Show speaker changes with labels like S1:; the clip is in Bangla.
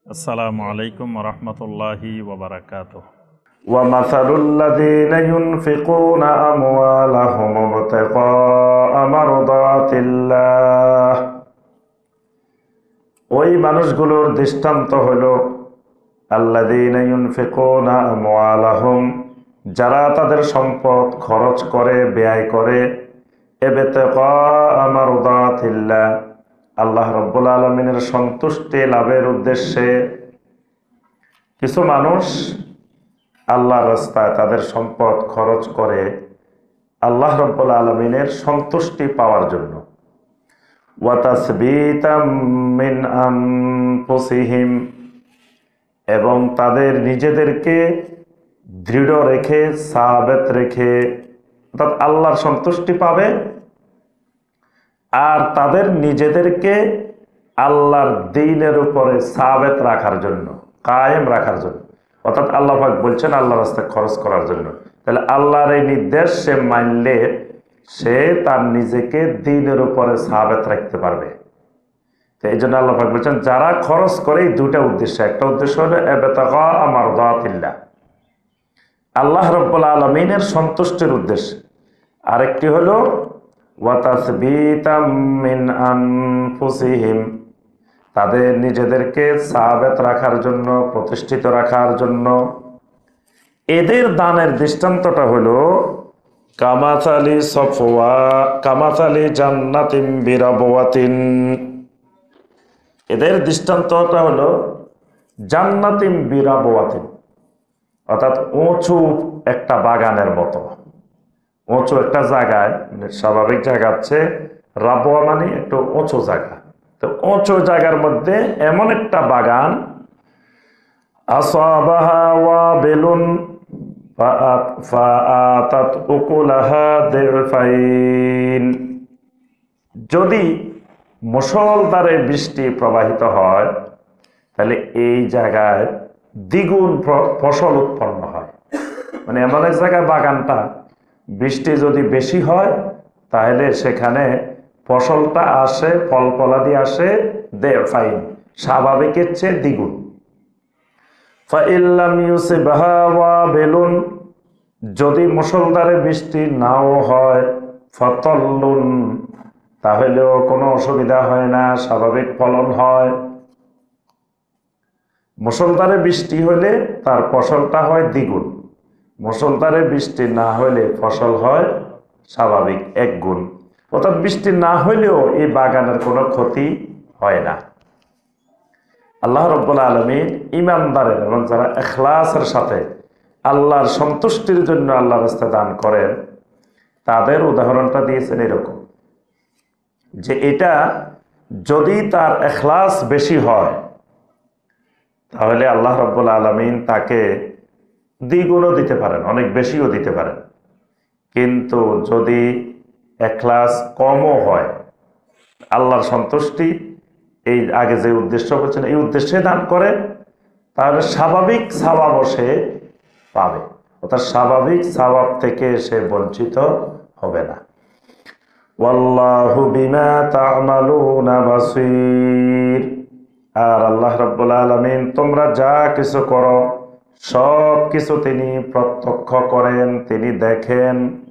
S1: আসসালামু আলাইকুম ওয়া রাহমাতুল্লাহি ওয়া বারাকাতুহু।
S2: ومثل الذين ينفقون أموالهم ابتغاء مرضات الله ওই মানুষগুলোর দৃষ্টান্ত হলো আল্লাযীনা ইউনফিকুনা আমওয়ালাহুম, যারা তাদের সম্পদ খরচ করে ব্যয় করে ইবতিগা মারদাতিল্লাহ, আল্লাহ রাব্বুল আলামিনের সন্তুষ্টি লাভের উদ্দেশ্যে। কিছু মানুষ আল্লাহর রাস্তায় তাদের সম্পদ খরচ করে আল্লাহ রাব্বুল আলামিনের সন্তুষ্টি পাওয়ার জন্য। ওয়া তাসবীতাম মিন আনফুসিহিম, এবং তাদের নিজেদেরকে দৃঢ় রেখে সাবেত রেখে, অর্থাৎ আল্লাহর সন্তুষ্টি পাবে আর তাদের নিজেদেরকে আল্লাহর দ্বীনের উপরে সাবেত রাখার জন্য, কায়েম রাখার জন্য। অর্থাৎ আল্লাহ পাক বলছেন আল্লাহর রাস্তায় খরচ করার জন্য। তাহলে আল্লাহর এই নির্দেশ সে মানলে সে তার নিজেকে দ্বীনের উপরে সাবেত রাখতে পারবে। তো এই জন্য আল্লাহ পাক বলছেন যারা খরচ করে এই দুটা উদ্দেশ্য, একটা উদ্দেশ্য হলো ইবতিগা মারদাতিল্লাহ, আল্লাহ রাব্বুল আলামিনের সন্তুষ্টির উদ্দেশ্যে, আরেকটি হলো ওয়া তাসবীতাম মিন আনফুসিহিম, তাদের নিজেদেরকে সাবেত রাখার জন্য, প্রতিষ্ঠিত রাখার জন্য। এদের দানের দৃষ্টান্তটা হলো কামাথালি জান্নাতিন বিরাবওয়াতিন, এদের দৃষ্টান্তটা হলো জান্নাতিন বিরাবওয়াতিন, অর্থাৎ উঁচু একটা বাগানের মতো। উঁচু একটা জায়গায়, স্বাভাবিক জায়গা হচ্ছে রাবওয়া মানে একটু উঁচু জায়গা, তো উঁচু জায়গার মধ্যে এমন একটা বাগান, আসাবাহা ওয়াবিলুন ফাআতাত উকুলাহা দিরফাইন, যদি মুষলধারে বৃষ্টি প্রবাহিত হয় তাহলে এই জায়গায় দ্বিগুণ ফসল উৎপন্ন হয়। মানে এমন এক জায়গায় বাগানটা বৃষ্টি যদি বেশি হয় তাহলে সেখানে ফসলটা আসে, ফল ফলাদি আসে দিরফাইন, স্বাভাবিকের চেয়ে দ্বিগুণ। ফাইল্লাম ইউসিবহা ওয়াবিলুন, যদি মুষলধারে বৃষ্টি নাও হয়, ফাতাল্লুন, তাহলেও কোনো অসুবিধা হয় না, স্বাভাবিক ফলন হয়। মুষলধারে বৃষ্টি হলে তার ফসলটা হয় দ্বিগুণ, মুষলধারে বৃষ্টি না হলে ফসল হয় স্বাভাবিক এক গুণ। অর্থাৎ বৃষ্টি না হলেও এই বাগানের কোনো ক্ষতি হয় না। আল্লাহ রাব্বুল আলামিন ঈমানদারের এবং যারা ইখলাসের সাথে আল্লাহর সন্তুষ্টির জন্য আল্লাহর রাস্তায় দান করেন তাদের উদাহরণটা দিয়েছেন এরকম, যে এটা যদি তার ইখলাস বেশি হয় তাহলে আল্লাহ রাব্বুল আলামিন তাকে দ্বিগুণও দিতে পারেন, অনেক বেশিও দিতে পারেন। কিন্তু যদি ইখলাস কমও হয়, আল্লাহর সন্তুষ্টি এই আগে যে উদ্দেশ্য বলছেন এই উদ্দেশ্যে দান করে, তাহলে স্বাভাবিক সওয়াব সে পাবে, অর্থাৎ স্বাভাবিক সওয়াব থেকে সে বঞ্চিত হবে না। ওয়াল্লাহু বিমা তা'মালুনা বাসীর, আর আল্লাহ রাব্বুল আলামিন তোমরা যা কিছু করো সব কিছু তিনি প্রত্যক্ষ করেন, তিনি দেখেন।